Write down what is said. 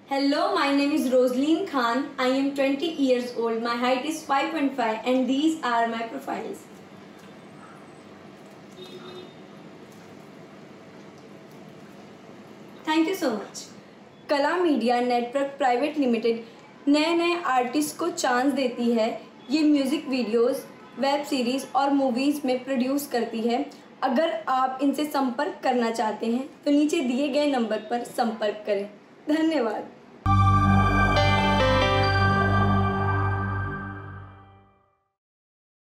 Hello, my name is Rosaline Khan. I am 20 years old. My height is 5.5 and these are my profiles. Thank you so much. Kala media network private limited नए artist को chance देती है। ये music videos, web series और movies में produce करती है। अगर आप इनसे संपर्क करना चाहते हैं तो नीचे दिए गए नंबर पर संपर्क करें। धन्यवाद।